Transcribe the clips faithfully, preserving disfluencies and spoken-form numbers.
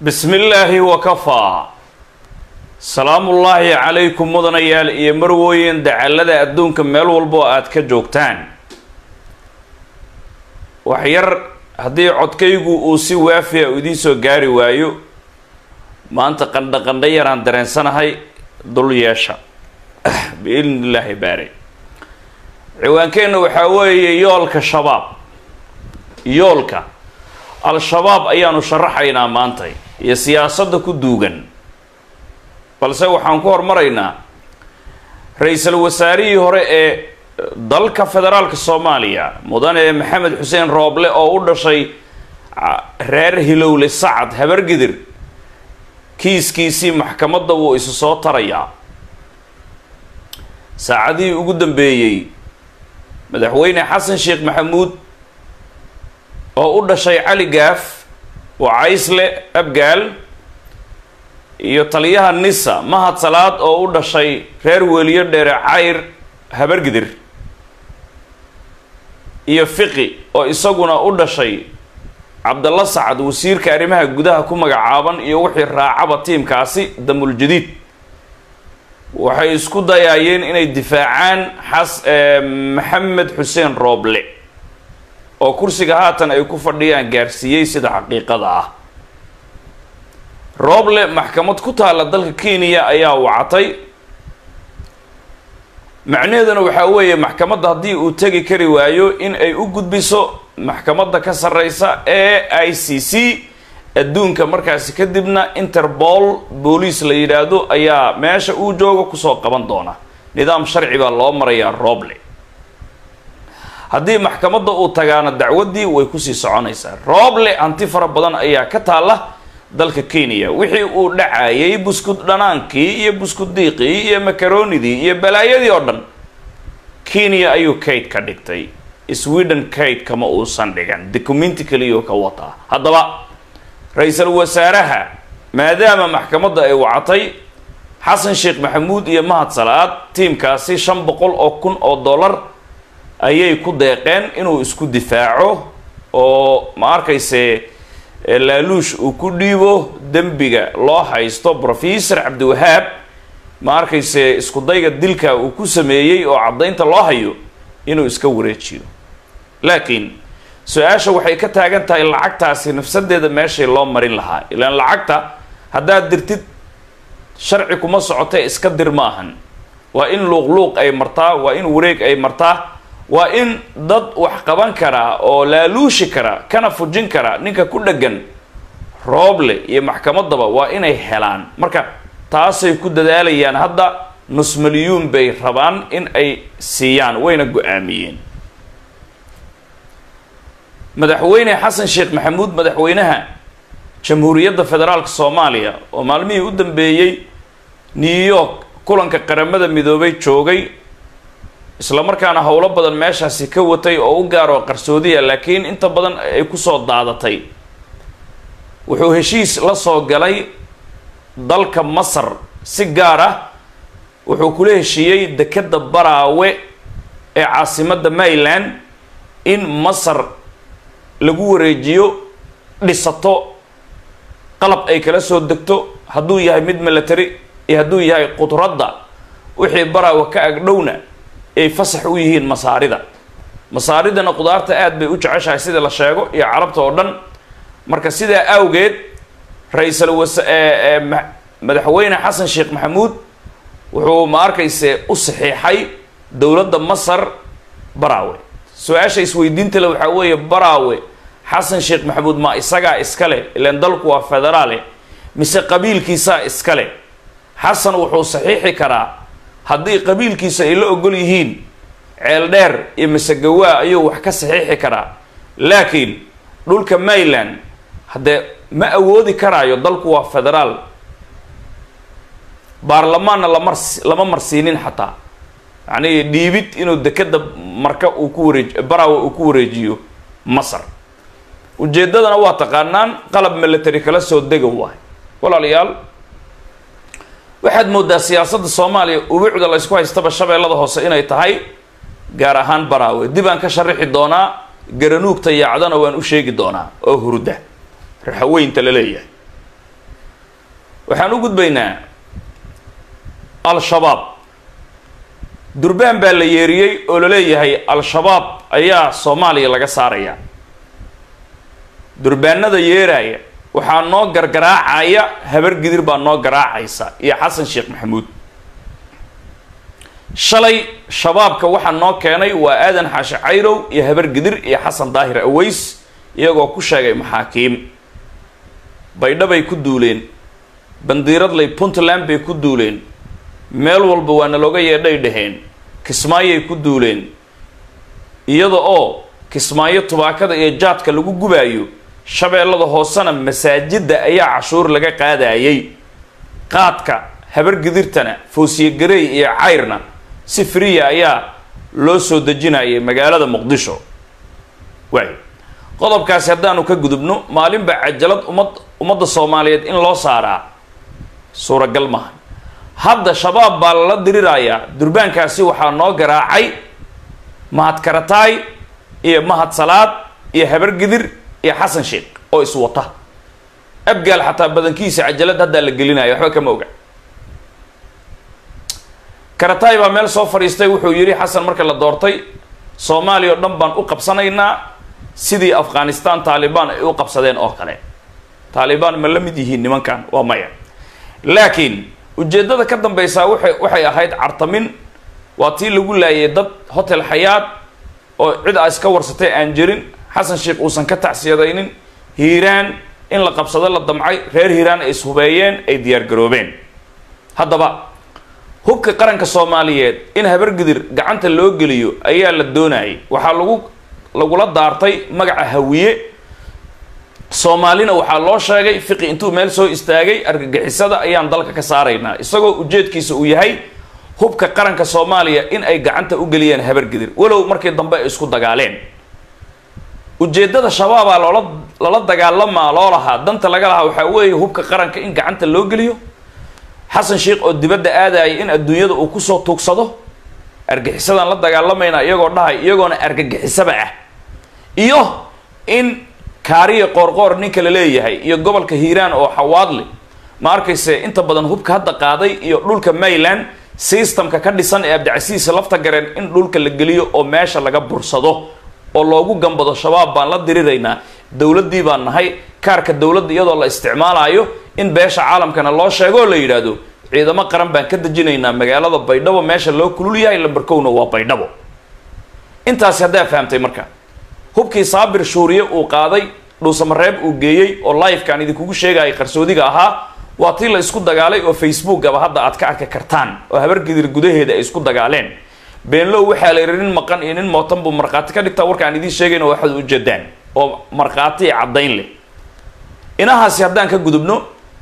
بسم الله وكفى سلام الله عليكم مدنيال iyo marwooyin dacalada adduunka meel walbo aad ka joogtaan wax yar hadii codkaygu uu si waafiya u idin soo gaari waayo maanta qandha qandha yaraan dareensanahay dul yeesha biilaahi baari ciwaankeena waxa weeye yoolka shabaab yoolka al-shabaab ayaanu sharaxaynaa maanta iyo siyaasadda ku duugan balse waxaan ku hormaraynaa ra'iisul wasaarihii hore ee dalka federaalka Soomaaliya mudane Maxamed Xuseen Rooble oo u dhashay reer Hilowle Sacad Habargidir kiiskiisii maxkamadda uu isu soo tarayaa saacadii ugu dambeeyay madaxweyne Xasan Sheekh Maxamuud oo u dhashay Cali Gaaf oo Caysle Abgaal iyo taliyaha Nisa Mahad Salaad oo u dhashay reer Weliyo Dheere Cayr Habargidir iyo Fiqi oo isaguna u dhashay Cabdalla Sacad wasiirka arrimaha gudaha ku magacaaban iyo wixii raacaba tiimkaasi damul jadiid waxay isku dayayeen inay difaacaan xas Maxamed Xuseen Rooble oo kursiga haatan ay ku fadhiyaan gaarsiiyay sida xaqiiqada ah Rooble maxkamad ku taala dalka Kenya ayaa wacatay macnaheeduna waxa weeye maxkamadda hadii uu tagi kari waayo in ay u gudbiso maxkamadda ka sareysa ee I C C adduunka markaas kadibna Interpol police la yiraahdo ayaa meesha uu joogo ku soo qaban doona nidaam sharci baa loo marayaa Rooble haddii maxkamadda uu tagaana dacwadii way ku sii soconaysaa Rooble anti fara badan ayaa ka taala dalka Kenya wixii uu dhacayay buskud dhanaankii iyo buskud diiqii iyo makaroonidii iyo balaayadii oo dhan Kenya ayuu kayd ka dhigtay Sweden kayd kama uusan dhigan documenti kaliya ka wata haddaba ra'iisul wasaaraha maadaama maxkamadda ay wacatay Xasan Sheekh Maxamuud iyo Mahad Salaad tiimkaasi shan boqol oo kun oo dollar ayay ku deeqeen inuu isku difaaco oo ma arkayse laaluush uu ku dhiibo dambiga loo haysto Professor Cabdiwahaab ma arkayse isku dayga dilka uu ku sameeyay oo cadaynta loo hayo inuu iska wareejiyo laakiin su'aasha waxay ka taagan tahay lacagtaasi nafsadeeda meeshay loo marin lahaa ilaan lacagta haddaad dirtid sharci kuma socotay iska dir maahan waa in luuq-luuq ay martaa waa in wareeg ay martaa waa in dad wax qaban kara oo laaluushi kara kana fujin kara ninka ku dhagan Rooble iyo maxkamaddaba waa inay helaan marka taasay ku dadaalayaan hadda nus milyuun bay rabaan in ay siiyaan wayna go'aamiyeen madaxweyne Xasan Sheekh Maxamuud madaxweynaha Jamhuuriyadda Federaalka Soomaaliya oo maalmihii u dambeeyay New York kulanka qaramada midoobay joogay isla markaana hawlo badan meeshaasi ka watay oo u gaaro qarsoodiya laakiin inta badan ay ku soo daadatay wuxuu heshiis la soo galay dalka Masar si gaar ah wuxuu kula heshiiyay dekada Baraawe ee caasimadda Maryland in Masar lagu wareejiyo dhisato qalab ay kala soo degto hadduu yahay mid military iyo hadduu yahay qudradda wixii Baraawe ka agdhowna ay fasax u yihiin masaarida masaaridana qudaarta aad bay u jeceshahay sida la sheego iyo carabta oo dhan marka sida awgeed ra'iisul wasaare madaxweyne Xasan Sheekh Maxamuud wuxuu ma arkayse u saxiixay dawladda Masar Baraawe su'aasha isweydiinta la waxa weeye Baraawe Xasan Sheekh Maxamuud ma isaga iskale ilaan dalku waa federaale mise qabiilkiisa iskale Xasan wuxuu saxiixi karaa haddii qabiilkiisa ay la ogol yihiin ceel dheer iyo masagawa ayuu wax ka saxiixi karaa laakiin dhulka Maryland hadee ma awoodi karaayo dalku waa federaal baarlamaanna lama marsiinin xataa yani dhiibid inuu dekada marka uu ku wareejiyo Baraawe uu ku wareejiyo Masar ujeedadana waa taqaanaan qalab military kala soo dega waay walaalayaal waxaad moodaa siyaasadda Soomaaliya ubuucda la isku haystaba shabeellada hoose inay tahay gaar ahaan Baraawe dib aan ka sharxi doonaa garanuugta yaacdana waan u sheegi doonaa oo hurda raxweynta la leeyahay waxaan u gudbaynaa al-shabaab durbaan baa la yeeriyey oo la leeyahay al-shabaab ayaa soomaaliya laga saaraya durbaanada yeeraya waxaa noo gargaraacaya habar gidir baa noo garaacaysa iyo xasan sheekh maxamuud shalay shabaabka waxaa noo keenay waa aadan xaashi cayrow iyo habar gidir iyo xasan daahir aways iyagoo ku sheegay maxaakiim baydha bay ku duuleen bandiiradley puntland bay ku duuleen meel walba waana looga yeedhay dhaheen kismaayoay ku duuleen iyada oo kismaayo tubaakada iyo jaadka lagu gubaayo shabeellada hoosena masaajidda ayaa cashuur laga qaadayay qaadka habar gidirtana foosiye gareey iyo cayrna si friya ayaa loo soo dejinayay magaalada muqdisho waay qodobkaasi haddaanu ka gudubno maalinba cajalad ummad ummadda soomaaliyeed in loo saaraa suuragal maaha hadda shabaab baa lala dirirayaa durbaankaasi waxaa noo garaacay mahad karataay iyo mahad salaad iyo habar gidir iyo xasan sheekh oo iswata abgaal xataa badankiisa cajalad haddaa la gelinayo waxba kama oga karataay baa meel soo fadhiistay wuxuu yidhi xasan marka la doortay soomaaliya oo dhan baan u qabsanaynaa sidii afghanistan taalibaan ay u qabsadeen oo kale taalibaan ma la mid yihiin nimankan waa maya laakiin ujeeddada ka dambaysaa waxay waxay ahayd cartamin waa tii lagu laayay dad hotel xayaad oo cid a iska warsatay aan jirin xasan sheekh uusan ka tacsiyadaynin hiiraan in la qabsado la damcay reer hiiraan ay ishubeeyeen ay diyaar garoobeen haddaba hubka qaranka soomaaliyeed in habar gidir gacanta loo geliyo ayaa la doonayay waxaa lagu lagula daartay magaca hawiye soomaalina waxaa loo sheegay fiqi intuu meel soo istaagay argagixisada ayaan dalka ka saaraynaa isagoo ujeedkiisa uu yahay hubka qaranka soomaaliya in ay gacanta u geliyaan habar gidir walow markii dambe ay isku dagaaleen ujeeddada shabaabaa loola lala dagaalamaa loo lahaa danta laga lahaa waxaa weeye hubka qaranka in gacanta loo geliyo xasan sheekh oo dibadda aadaya in adduunyada uu kusoo tuugsado argagixisadaan la dagaalamayna iyagoo dhahay iyagoona argagixisaba ah iyo in kaariya qoorqoor ninka la leeyahay iyo gobolka hiiraan oo xawaadle ma arkayse inta badan hubka hadda qaaday iyo dhulka mayland systemka ka dhisan ee abdicasiis lafta gareen in dhulka la geliyo oo meesha laga bursado oo loogu gambado shabaab baan la diriraynaa dowladdii baan nahay kaarka dowladda iyadoo la isticmaalayo in beesha caalamkana loo sheego oo la yidhaahdo ciidamo qaran baan ka dejinaynaa magaalada baydhabo meesha loo kulul yahay lambarkowna waa baydhabo intaasi haddaa fahamtay marka hubkii saabir shuuriye uu qaaday dhuusamareeb uu geeyey oo livekaan idinkugu sheegayay qarsoodiga ahaa waa tii la isku dagaalay oo facebookaba hadda aad ka arki kartaan oo habar gidir gudaheeda ay isku dagaaleen beenlow waxaa la yidhi nin maqan iyo nin mootan buu markhaati ka dhigtaa warkaan idiin sheegayna waxaad ujeedaan oo markhaati iyo caddayn leh inahaasi haddaan ka gudubno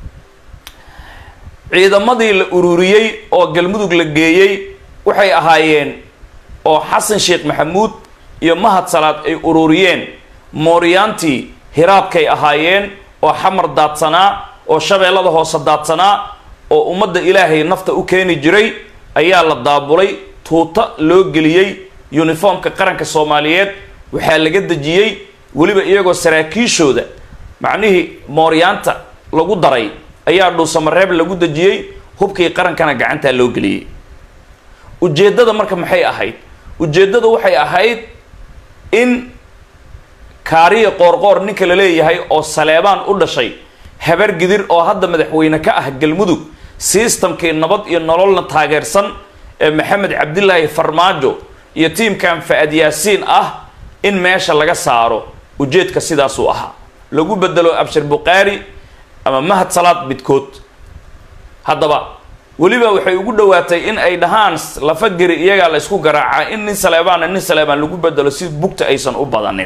ciidamadii la ururiyey oo galmudug la geeyey waxay ahaayeen oo xasan sheekh maxamuud iyo mahad salaad ay ururiyeen mooryaantii hiraabkay ahaayeen oo xamar daadsanaa oo shabeellada hoose daadsanaa oo ummadda ilaahay nafta u keeni jiray ayaa la daabulay tuuta loo geliyey uniformka qaranka soomaaliyeed waxaa laga dejiyey weliba iyagoo saraakiishooda macnihii mooryaanta lagu daray ayaa dhuusamareeb lagu dejiyey hubkii qarankana gacantaa loo geliyey ujeeddada marka maxay ahayd ujeeddada waxay ahayd in kaariya qoorqoor ninka la leeyahay oo saleebaan u dhashay habar gidir oo hadda madaxweyne ka ah galmudug systemkii nabad iyo nololna taageersan ee maxamed cabdilaahi farmaajo iyo tiimkan fa-ad yaasiin ah in meesha laga saaro ujeedka sidaasuu ahaa lagu bedelo abshir buqaari ama mahad salaad midkood haddaba weliba waxay ugu dhawaatay in ay dhahaan lafageri iyagaa la isku garaacaa in nin saleebaana nin saleebaan lagu bedelo si bugta aysan u badanin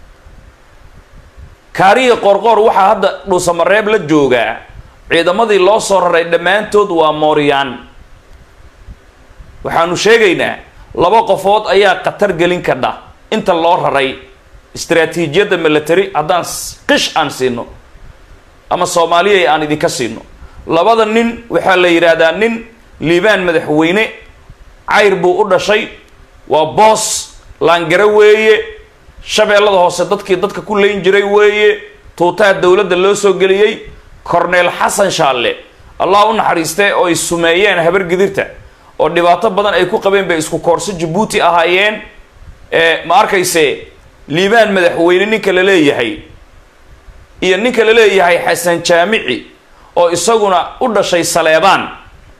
kaariya qoorqoor waxaa hadda dhuusamareeb la joogaa ciidamadii loo soo raray dhammaantood waa mooryaan waxaanu sheegaynaa laba qofood ayaa khatar gelin kadha inta loo raray istaraatiijiyadda military haddaan qish aan siino ama soomaaliya aan idinka siino labada nin waxaa la yidhaahdaa nin liibaan madaxweyne cayr buu u dhashay waa boos laangare weeye shabeellada hoose dadkii dadka ku leyn jiray weeye tuutaha dowladda loo soo geliyey corneel xasan shaalle allah u naxariistay oo ay sumeeyeen habar gidirta oo dhibaato badan ay ku qabeen bay isku koorso Djibouti ahaayeen ee ma arkayse liibaan madaxweyne ninka la leeyahay iyo ninka la leeyahay Xasan Jaamici oo isaguna u dhashay Saleebaan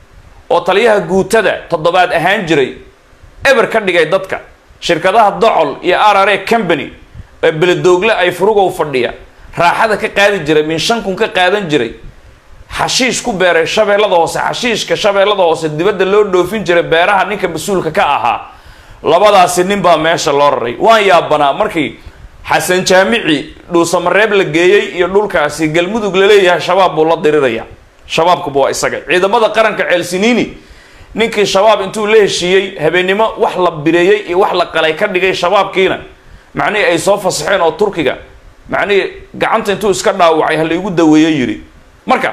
oo taliyaha guutada toddobaad ahaan jiray eber ka dhigay dadka shirkadaha docol iyo R R A company ee beledoogle ay furugo fadhiya raaxada ka qaadi jiray min shan kun ka qaadan jiray xashiish ku beeray shabeellada hoose xashiishka shabeellada hoose dibadda loo dhoofin jiray beeraha ninka mas'uulka ka ahaa labadaasi nin baa meesha loo raray waan yaabanaa markii Xasan Jaamici dhuusamareeb la geeyay iyo dhulkaasi galmudug la leeyahay shabaab buu la diriraya shabaabku buu isaga ciidamada qaranka ceelsiniini ninkii shabaab intuu la heshiiyay habeenimo wax la bireeyay iyo wax la qalay ka dhigay shabaabkiina macnii ay soo fasaxeen oo Turkiga macnii gacanta intuu iska dhaawacay hal igu daweeyay yiri marka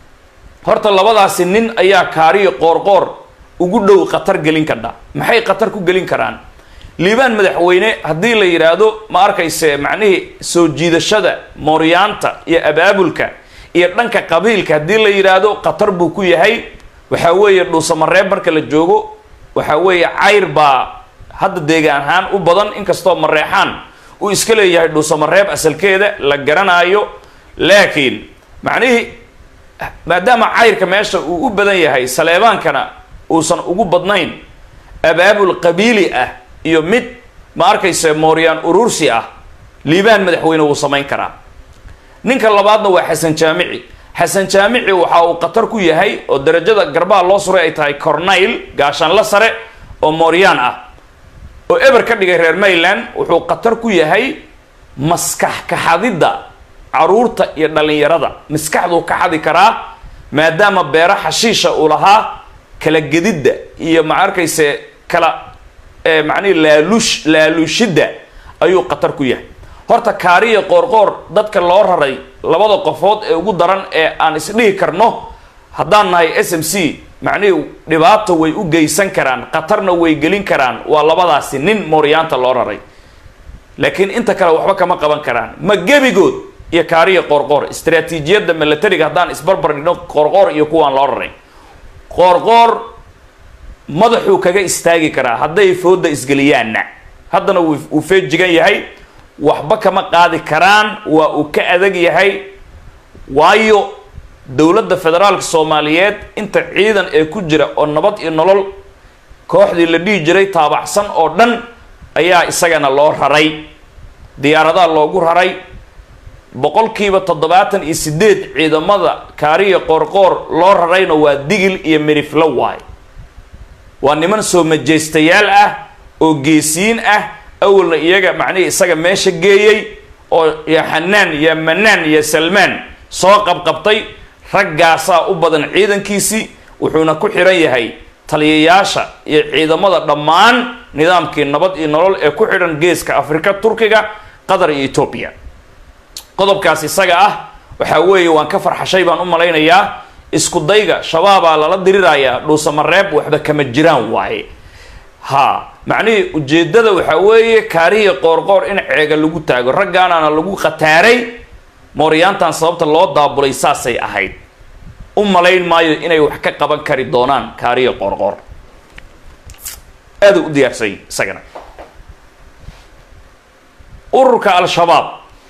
horta labadaasi nin ayaa kaariyo qoorqoor ugu dhow qatar gelin kara maxay qatar ku gelin karaan liibaan madaxweyne haddii la yiraahdo ma arkayse macnii soo jiidashada mooryaanta iyo abaabulka iyo dhanka qabiilka haddii la yiraahdo qatar buu ku yahay waxa weeye dhuusamareeb marka la joogo waxa weeye cayr baa hadda deegaan ahaan u badan inkastoo mareexaan uu iska leeyahay dhuusamareeb asalkeeda la garanaayo laakiin macnii maadaama cayrka meesha uu u badan yahay Saleebaankana uusan ugu badnayn abaabul qabiili ah iyo mid ma arkayse mooryaan urursi ah liibaan madaxweyne uu samayn karaa ninka labaadna waa Xasan Jaamici Xasan Jaamici waxa uu qatar ku yahay oo darajada garbaha loo suray ay tahay corneyl gaashan la sare oo mooryaan ah oo eber ka dhigay reer Mayland wuxuu qatar ku yahay maskax ka xadida caruurta iyo dhalinyarada maskaxdu ka xadi karaa maadaama beera xashiisha uu lahaa kala gedida iyo ma arkayse kala ee macni laalush laalushida ayuu qatar ku yahay horta kaariyo qoorqoor dadka loo raray labada qofood ee ugu daran ee aan isdhihi karno haddaan nahay S M C macni dhibaato way u geysan karaan qatarna way gelin karaan waa labadaasi nin mooryaanta loo raray laakiin inta kale waxba kama qaban karaan ma gebigood iyo kaariyo qoorqoor istiraatiijiyada militariga haddaan isbarbar dhigno qoorqoor iyo kuwaan loo raray qoorqoor madaxuu kaga istaagi karaa hadday fooda isgeliyaanna haddana uu feejigan yahay waxba kama qaadi karaan waa uu ka adag yahay waayo dowladda federaalka Soomaaliyeed inta ciidan ee ku jira oo nabad iyo nolol kooxdii la dhigi jiray taabacsan oo dhan ayaa isagana loo raray diyaaradaha loogu raray boqolkiiba toddobaatan iyo sideed ciidamada kaariyo qoorqoor loo rarayna waa digil iyo miriflo waay waa niman soo majeystayaal ah oo geesiin ah awalna iyaga macnii isaga meesha geeyay oo ya Xanaan ya Manaan ya Salmaan soo qabqabtay raggaasa u badan ciidankiisi wuxuuna ku xiran yahay taliyayaasha iyo ciidamada dhammaan nidaamkii nabad iyo nolol ee ku xiran geeska Afrika Turkiga Qatar iyo Ethiopia qodobkaas isaga ah waxa weeye waan ka farxashay baan u malaynayaa isku dayga shabaab la diriraya dhuusamareeb waxba kama jiraan waaye ha macni ujeedada waxa weeye kaariyo qoorqoor in ceega lagu taago raggaana lagu qataaray mooryaantan sababta loo daabulay saasay ahayd u malayn maayo inay wax ka qaban kari doonaan kaariyo qoorqoor aad u diyaarsay isagana ururka al-shabaab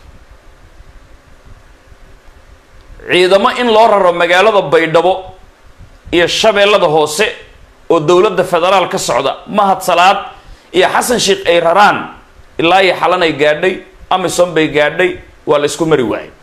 ciidamo in loo raro magaalada Baydhabo iyo shabeellada hoose oo dowladda federaal ka socda mahad salaad iyo Xasan Sheekh ay raraan ilaa ay xalanay gaadhay Amazon bay gaadhay waa la isku mari waayay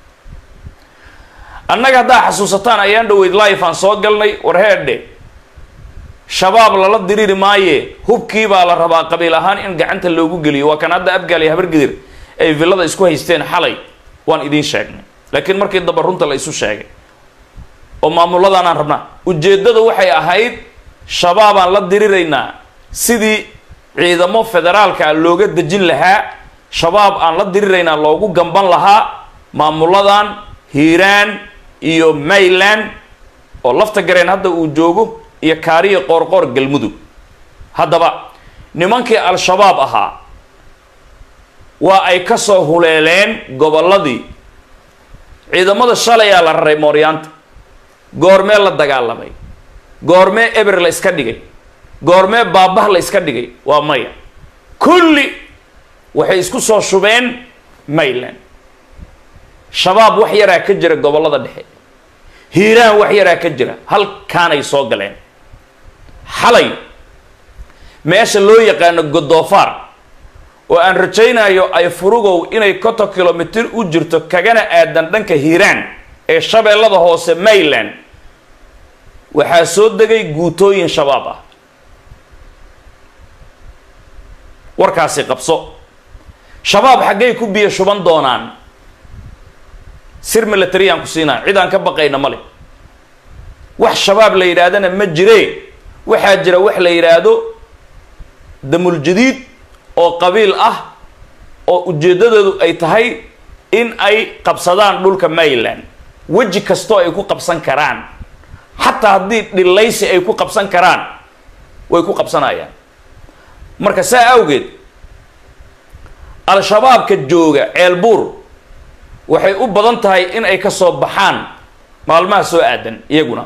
annaga hadda xasuusataan ayaan dhaweyd live aan soo galnay warheedhe shabaab lala diriri maaye hubkii baa la rabaa qabiil ahaan in gacanta loogu geliyo waa kan hadda abgaal iyo habargidir ay villada isku haysteen xalay waan idin sheegnay laakiin markii daba runta la isu sheegay oo maamuladan aan rabnaa ujeedadu waxay ahayd shabaab aan la diriraynaa sidii ciidamo federaalka looga dejin lahaa shabaab aan la diriraynaa loogu gamban lahaa maamuladan Hiiraan iyo Mayland oo lafta gareen hadda uu joogo iyo kaariyo qoorqoor galmudug haddaba nimankii al-shabaab ahaa waa ay ka soo huleeleen gobolladii ciidamada shalay la raray mooryaanta goormee la dagaalamay goormee eber la iska dhigay goormee baabah la iska dhigay waa maya kulli waxay isku soo shubeen Mayland shabaab wax yaraa ka jira gobolada dhexe hiiraan wax yaraa ka jira halkaanay soo galeen xalay meesha loo yaqaano Godoofaar oo aan rajaynayo ay furugow inay konton kilomitir u jirto kagana aadan dhanka hiiraan ee shabeellada hoose Mayland waxaa soo degay guutooyin shabaab ah warkaasi qabso shabaab xaggay ku biyo shuban doonaan sir military aan ku siinaa cid aan ka baqayna male wax shabaab la yiraahdana ma jiree waxaa jira wax la yiraahdo damul jadiid oo qabiil ah oo ujeedadoodu ay tahay in ay qabsadaan dhulka Mayland waji kasto ay ku qabsan karaan hatta haddii dhilaysi ay ku qabsan karaan way ku qabsanayaan marka saa awgeed al-shabaab ka jooga ceelbuur waxay u badan tahay in ay ka soo baxaan maalmaha soo aadan iyaguna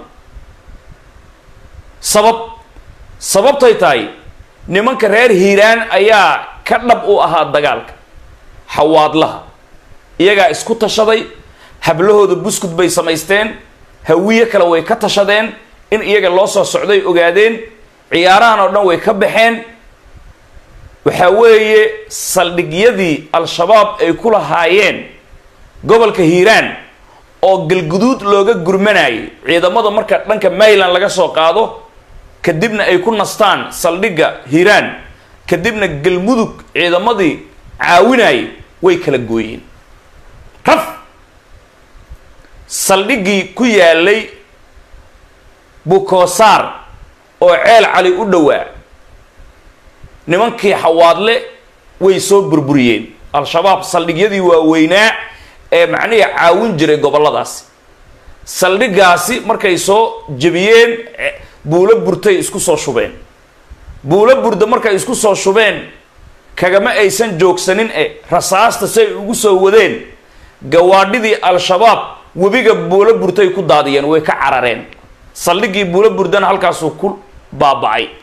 sabab sababtay tahay nimanka reer hiiraan ayaa ka dhab u ahaa dagaalka xawaadlaha iyagaa isku tashaday hablahooda buskud bay samaysteen hawiye kale way ka tashadeen in iyaga loo soo socday ogaadeen ciyaarahan oo dhan way ka baxeen waxa weeye saldhigyadii al-shabaab ay ku lahaayeen gobolka hiiraan oo galguduud looga gurmanayay ciidamada marka dhanka Mayland laga soo qaado kadibna ay ku nastaan saldhigga hiiraan kadibna galmudug ciidamadii caawinayay way kala gooyeen raf saldhiggii ku yaalay Bukoosaar oo ceel cali u dhawaa nimankii xawaadle way soo burburiyeen al-shabaab saldhigyadii waaweynaa ee macnaheedu caawin jiray goboladaas saldhigaasi markay soo jabiyeen buulo burtay isku soo shubeen buulo burda markay isku soo shubeen kagama aysan joogsanin ee rasaasta say ugu soo wadeen gawaadhidii al-shabaab webiga buulo burtay ku daadiyeen way ka carareen saldhigii buulo burdana halkaas uu ku baabacay